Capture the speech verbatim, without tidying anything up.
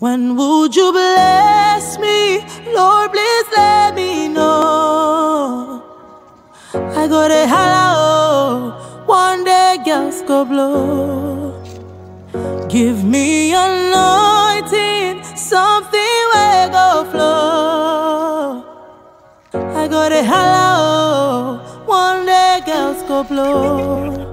When would you bless me? Lord, please let me know. I go to holla, oh, one day girls go blow. Give me anointing, something will go flow. I go to holla, oh, one day girls go blow.